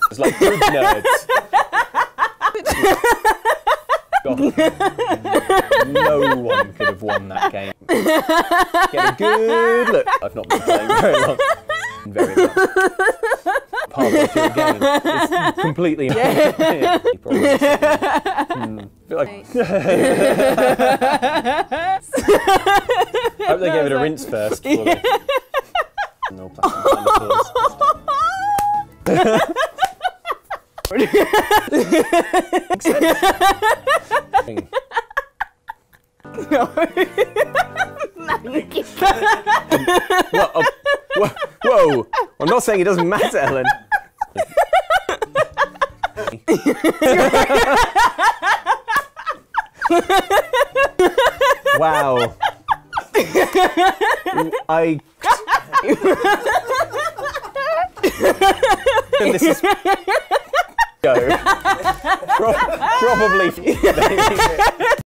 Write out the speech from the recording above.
It's like good nerds. God. No one could have won that game. Get a good look. I've not been playing very long. Very long. Halfway through the game. It's completely you probably feel like I hope they gave it a rinse first before they... No plastic dinosaurs. No. Whoa! I'm not saying it doesn't matter, Ellen. Wow. And this is go. Probably.